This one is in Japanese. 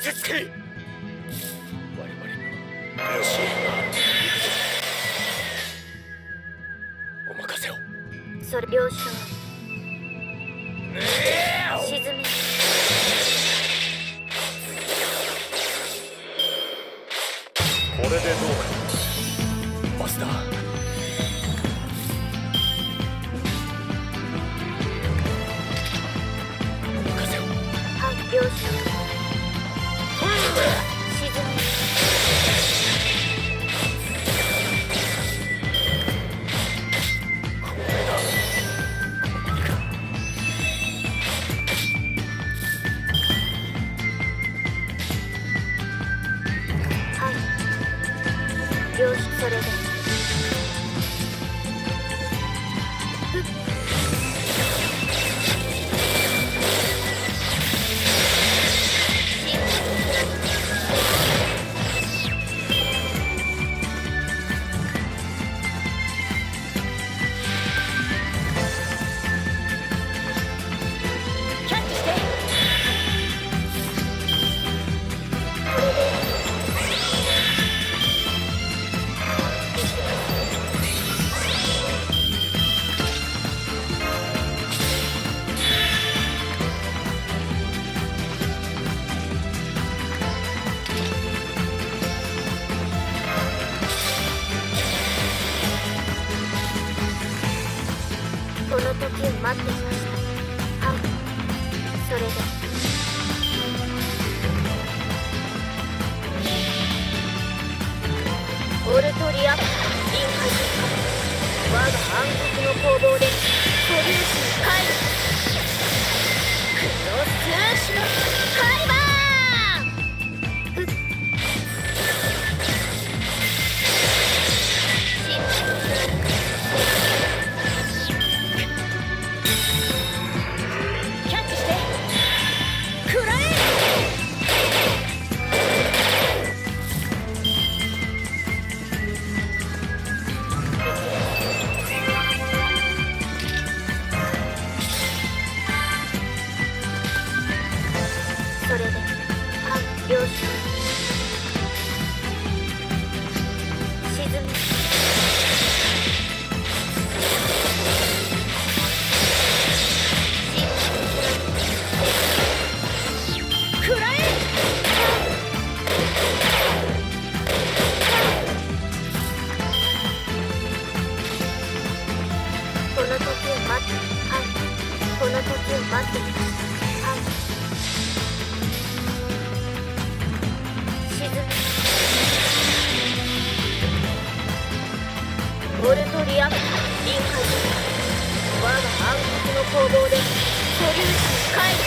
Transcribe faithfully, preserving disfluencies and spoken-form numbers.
ち着け。我々にはよしお任せを。 それ了承。沈め。 これでどうかバスター。 了承。沈め。 これだ。 はい。了承。それで。この時を待っていました。はい。それで。オルトリア、インハジカ、我が暗黒の攻防で素粒子回避。クロスシュのカイバー。それで、はい、了承。沈む。くらえ。この時を待って、はい、この時を待っていました。はい。オルトリア、インハジ、我が暗黒の攻防で素粒子回避。